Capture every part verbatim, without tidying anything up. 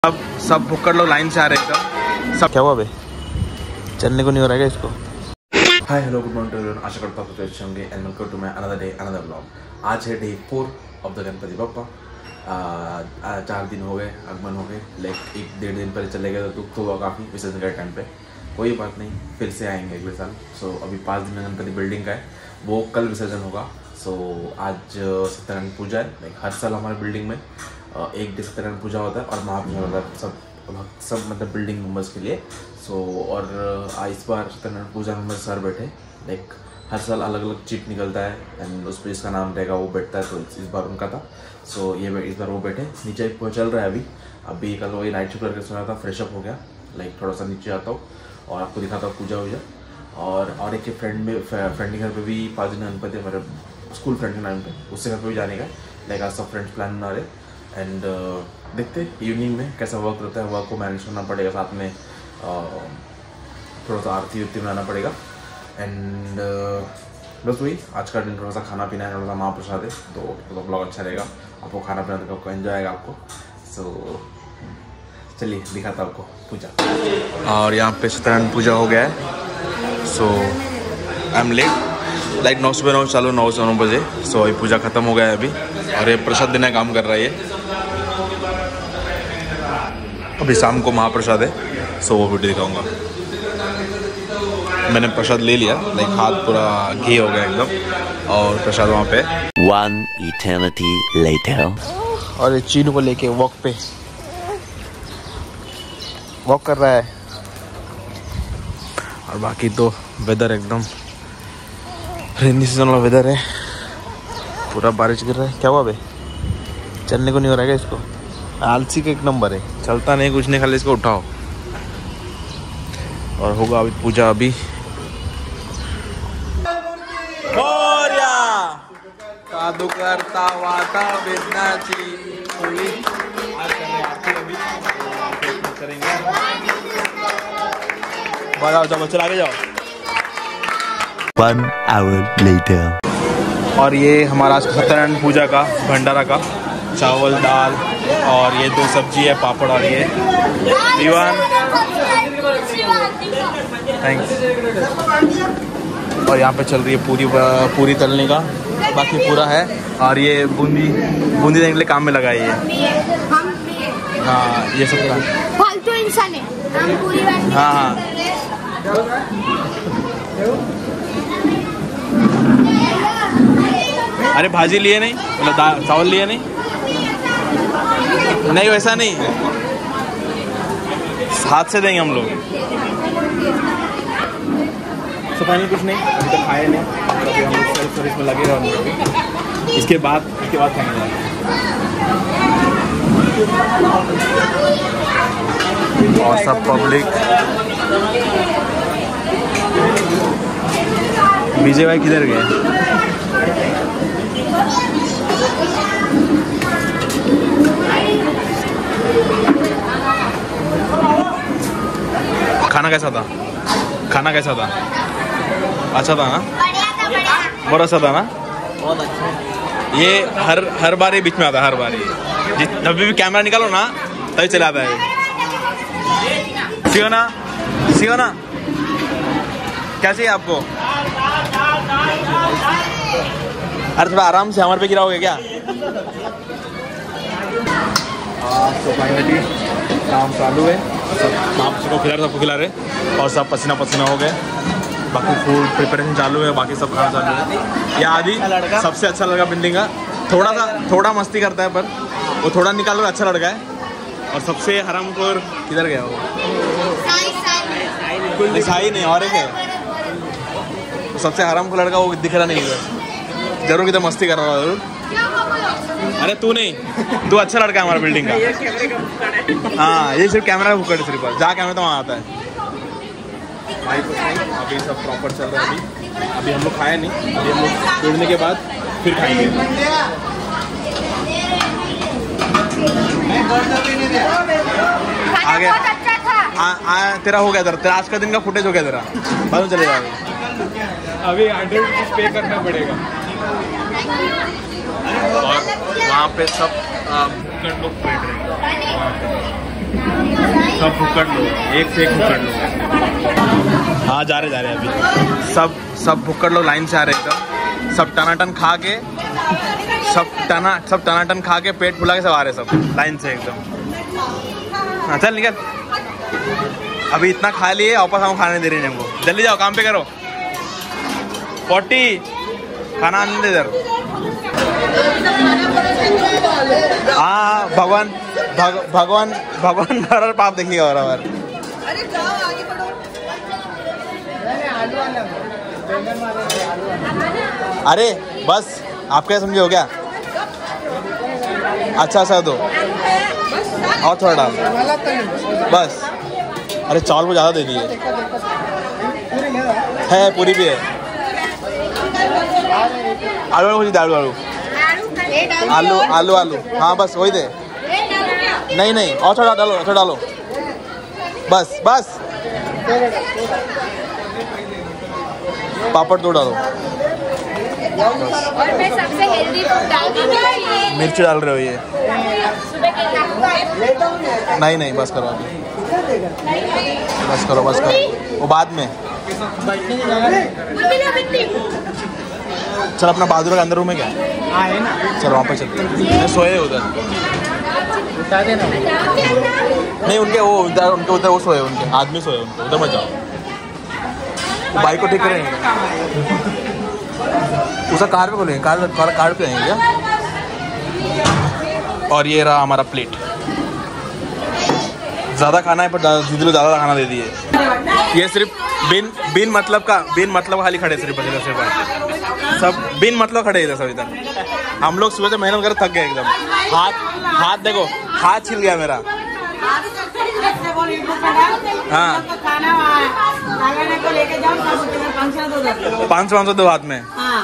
अब सब भुक्कड़ लोग लाइन से आ रहे हैं एकदम। सब क्या हुआ बे, चलने को नहीं हो रहा है इसको। Hi hello good morning everyone, आशा करता हूँ अच्छे होंगे and welcome to my another day another blog. आज है day four of the Ganpati Bappa. चार दिन हो गए, आगमन हो गए, लाइक एक डेढ़ दिन पहले चले गए तो दुख तो हुआ काफ़ी विसर्जन के टाइम पे। कोई बात नहीं, फिर से आएंगे अगले साल। सो so, अभी पाँच दिन में गणपति बिल्डिंग का है, वो कल विसर्जन होगा। सो so, आज सत्यनारायण पूजा है। लाइक हर साल हमारे बिल्डिंग में एक दिन सत्यनारायण पूजा होता है और महापूजा होता है सब सब मतलब बिल्डिंग मेम्बर्स के लिए। सो so, और इस बार सत्यनारायण पूजा में सर बैठे। लाइक हर साल अलग अलग चिट निकलता है एंड उस पर जिसका नाम रहेगा वो बैठता है, तो इस बार उनका था। सो so, ये इस बार वो बैठे। नीचे चल रहा है अभी अभी कल वही नाइट शिफ्ट करके सोया था, फ्रेशअप हो गया। लाइक थोड़ा सा नीचे आता हूँ और आपको दिखाता हूँ पूजा वूजा। और और एक फ्रेंड में फ्रेंड के घर पे भी पाँच दिन गणपति है, मेरे स्कूल फ्रेंड के नाम पे, उससे घर पे भी जाने का। लाइक आज सब फ्रेंड्स प्लान बना रहे एंड uh, देखते इवनिंग में कैसा वर्क रहता है। वर्क को मैनेज करना पड़ेगा, साथ में uh, थोड़ा सा आरती उरती बनाना पड़ेगा एंड uh, बस वही आज का दिन। थोड़ा सा खाना पीना है, थोड़ा सा महाप्रसाद है, तो तो ब्लॉग अच्छा रहेगा। आपको खाना पीना तो आपको एंजॉय आएगा आपको। सो so, चलिए दिखाता हूँ आपको पूजा। और यहाँ पे सत्यनारायण पूजा हो गया है। So I am late, like नौ सुबह नौ चालू नौ से नौ बजे। सो so, अभी पूजा खत्म हो गया है अभी और ये प्रसाद देने का काम कर रहा है ये। अभी शाम को महाप्रसाद है। सो so, वो वीडियो दिखाऊंगा। मैंने प्रसाद ले लिया, लाइक हाथ पूरा घी हो गया एकदम और प्रसाद वहाँ पे। One eternity later. और ये चीनू को लेके वॉक पे वॉक कर रहा है। और बाकी तो वेदर एकदम रेनी सीजन वाला वेदर है, पूरा बारिश गिर रहा है। क्या हुआ बे, चलने को नहीं हो रहा है इसको। आलसी का एक नंबर है, चलता नहीं कुछ नहीं, खाली इसको उठाओ। और होगा अभी पूजा अभी। साधु करता वाता वेदनाची होली आज अभी करेंगे। बताओ जाओ चला आगे जाओ। One hour later. और ये हमारा आज सत्यनारायण पूजा का भंडारा का चावल दाल और ये दो सब्जी है, पापड़ और ये दीवान। थैंक्स। और यहाँ पे चल रही है पूरी पूरी तलने का, बाकी पूरा है। और ये बूंदी बूंदी देने के लिए काम में लगा है ये। हाँ ये सब फालतू इंसान है हम पूरी बात। हाँ हाँ अरे भाजी लिए नहीं, मतलब दाल चावल लिए नहीं नहीं वैसा नहीं, हाथ से देंगे हम लोग। तो फाइनल कुछ नहीं, अभी तक खाए नहीं, अभी हम लोग सेल्फ सर्विस में लगे रहे। इसके बाद इसके बाद खाएंगे। और सब पब्लिक। विजय भाई किधर गए? खाना कैसा था? खाना कैसा था? अच्छा था ना? बहुत अच्छा था ना? बहुत अच्छा। ये हर हर बार ये बीच में आता है, हर बार ये जब भी कैमरा निकालो ना तभी चला आता है। सियोना सियोना क्या चाहिए आपको? अरे थोड़ा आराम से, हमारे पे गिराओगे क्या? तो फाइनली काम चालू है, सब आप सबको खिला रहे सबको खिला रहे और सब पसीना पसीना हो गए। बाकी फूड प्रिपरेशन चालू है, बाकी सब खाना चालू है। ये आदि सबसे अच्छा लड़का बिल्डिंग का, थोड़ा सा थोड़ा मस्ती करता है पर वो थोड़ा निकाल कर अच्छा लड़का है। और सबसे हरामखोर किधर गया वो? साई नहीं और एक है, सबसे हरामखोर लड़का वो दिख रहा नहीं इधर, जरूर किधर मस्ती कर रहा है जरूर। अरे तू नहीं, तू अच्छा लड़का है हमारा बिल्डिंग का। हाँ ये सिर्फ कैमरा बुक कर, सिर्फ जहाँ कैमरा तो वहाँ आता है। भाई कुछ नहीं, अभी सब प्रॉपर चल रहा है। अभी अभी हम लोग खाए नहीं, अभी हम लोग जुड़ने के बाद फिर खाएंगे। आगे आ, आ, तेरा हो गया, तेरा आज का दिन का फुटेज हो गया तेरा, बाद में चलेगा। अभी हंड्रेड रुपीज पे करना पड़ेगा। और वहाँ पे सब लोग बैठ रहे हैं। सब भुक्कड़ लो, एक से एक भुक्कड़ लो। हाँ जा रहे जा रहे अभी सब सब भुक्कड़ लोग लाइन से आ रहे एकदम, सब टनाटन खा के सब टना सब टनाटन खा के पेट फुला के सब आ रहे सब लाइन से एकदम। हाँ चल निकल, अभी इतना खा लिए वापस हम खाने दे रहे हैं हमको। जल्दी जाओ काम पे करो। फोर्टी खाना आने दे इधर। हाँ भगवान भग, भगवान भगवान भर पाप देखिएगा बराबर। अरे जाओ आगे बढ़ो। अरे बस आप क्या समझे हो क्या? अच्छा अच्छा दो और थोड़ा डाल बस। अरे चावल को ज़्यादा दे दिए है, पूरी भी है। आलू आलू कुछ आलू आलू आलू आलू आलू हाँ बस वही दे। नहीं नहीं और थोड़ा डालो, थोड़ा डालो बस बस। पापड़ दो डालो। और मैं सबसे हेल्दी फूड डाल दूंगी। मिर्च डाल रहे हो ये? नहीं नहीं बस करो अभी, बस करो बस करो, वो बाद में। चल अपना बहादुर का अंदर रूम है क्या? चल वहाँ पर चलते हैं। सोए उधर नहीं, उनके वो उधर उनके उधर वो सोए, उनके आदमी सोए, उनके उधर मत जाओ। बाइक को ठीक करेंगे उसका कार पे खोलेंगे, कार कार कार पे आएंगे क्या? और ये रहा हमारा प्लेट। ज़्यादा खाना है पर दीदी लोग ज़्यादा खाना दे दिए। ये सिर्फ बिन बिन मतलब का बिन मतलब खाली खड़े सिर्फ बचे सिर्फ सब बिन मतलब खड़े इधर सब इधर। हम लोग सुबह से मेहनत कर थक गए एकदम। हाथ हाथ देखो, हाथ छिल गया मेरा। हाँ पाँच सौ पाँच सौ दो हाथ में।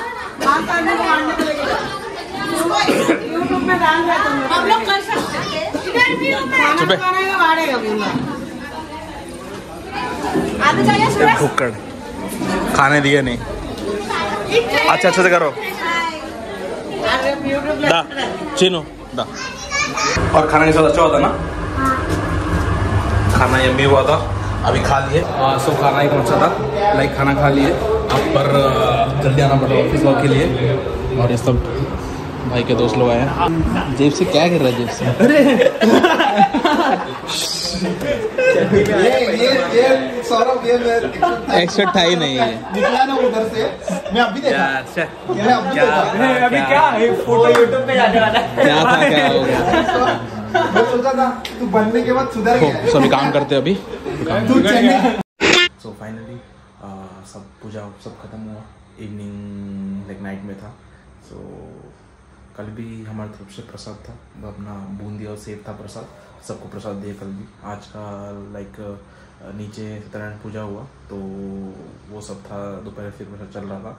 भुक्कड़ खाने दिए नहीं। अच्छा अच्छा से करो दा चीनू दा। और खाना के साथ अच्छा होता ना? खाना यम्मी हुआ था, अभी खा लिए। सब खाना ही पहुंचा था, लाइक खाना खा लिए। अब पर जल्दी आना पड़ा ऑफिस वर्क के लिए। और ये सब भाई के दोस्त लोग आए हैं। जेब से क्या कर रहा है? जेब से अरे ये ये ये सौरभ ये एक्सपेक्ट था ही नहीं है। निकला ना उधर से, मैं अभी देखा। अच्छा मैं अभी देखा। अभी क्या फोटो यूट्यूब पे जाने वाला है। क्या था क्या हो गया? मैं सोचा था तू बनने के बाद सुधर गया। सभी काम करते अभी। तू चेन्नई। सो फाइनली सब पूजा सब खत्म हुआ। इवनिंग लाइक नाइट में था। सो so, कल भी हमारी तरफ से प्रसाद था, अपना बूंदी और सेब था प्रसाद। सबको प्रसाद दिए कल भी। आज का लाइक नीचे सत्यनारायण पूजा हुआ तो वो सब था। दोपहर फिर मेरा चल रहा था,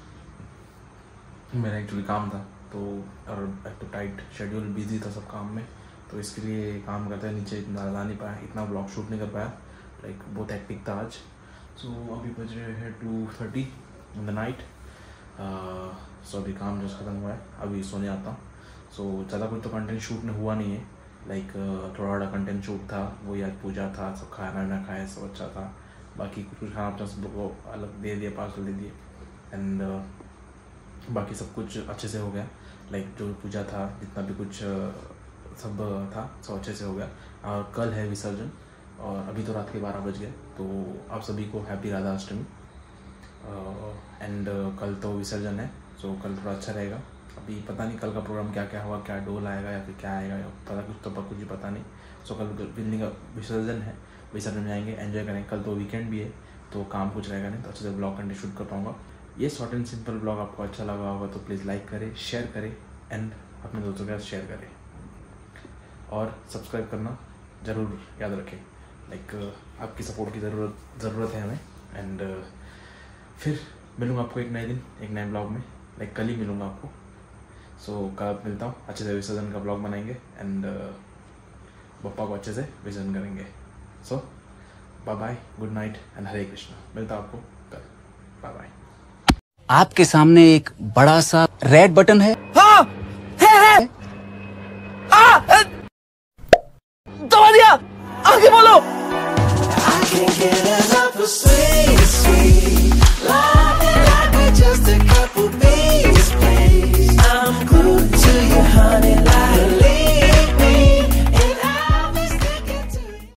मेरा एक्चुअली काम था तो, और एक तो टाइट शेड्यूल, बिजी था सब काम में, तो इसके लिए काम करते हैं नीचे इतना ला नहीं पाया, इतना ब्लॉग शूट नहीं कर पाया। लाइक बहुत एक्टिक था आज। सो so, अभी बज रहे हैं two thirty in the night. So अभी काम जस्ट खत्म हुआ है, अभी सोने आता हूँ। सो so, ज़्यादा कुछ तो कंटेंट शूट में हुआ नहीं है। लाइक like, थोड़ा थोड़ा कंटेंट शूट था, वही आज पूजा था, सब खाना वाना खाया, सब अच्छा था। बाकी कुछ कुछ खाना अपना सब को अलग दे दिया, पार्सल दे दिए। एंड uh, बाकी सब कुछ अच्छे से हो गया। लाइक like, जो पूजा था, जितना भी कुछ uh, सब था सब अच्छे से हो गया। और कल है विसर्जन और अभी तो रात के बारह बज गए। तो आप सभी को happy Radha Ashtami. And uh, uh, कल तो विसर्जन है, सो कल थोड़ा अच्छा रहेगा। अभी पता नहीं कल का प्रोग्राम क्या क्या होगा, क्या डोल आएगा या फिर क्या आएगा, या पता कुछ तो कुछ भी पता नहीं। सो कल बिल्डिंग का विसर्जन है, विसर्जन में जाएंगे, एंजॉय करेंगे। कल तो वीकेंड भी है तो काम कुछ रहेगा नहीं, तो अच्छे से ब्लॉग कंटेंट शूट कर पाऊँगा। ये शॉर्ट एंड सिंपल ब्लॉग आपको अच्छा लगा होगा तो प्लीज़ लाइक करें, शेयर करें एंड अपने दोस्तों के साथ शेयर करें। और सब्सक्राइब करना ज़रूर याद रखें। लाइक आपकी सपोर्ट की ज़रूरत ज़रूरत है हमें। एंड फिर मिलूँगा आपको एक नए दिन एक नए ब्लॉग में। लाइक कल ही मिलूँगा आपको। सो so, कल मिलता हूँ, अच्छे से विसर्जन का ब्लॉग बनाएंगे एंड बप्पा को अच्छे से विसर्जन करेंगे। So bye bye, good night and Hare Krishna. मिलता हूँ आपको कल, बाय बाय। आपके सामने एक बड़ा सा रेड बटन है। हाँ, है, है। आ, दबा दिया। आगे बोलो।